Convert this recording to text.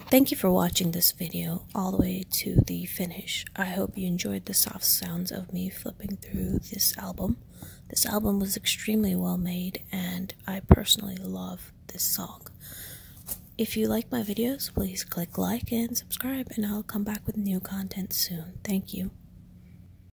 Thank you for watching this video all the way to the finish. I hope you enjoyed the soft sounds of me flipping through this album. This album was extremely well made and I personally love this song. If you like my videos, please click like and subscribe and I'll come back with new content soon. Thank you.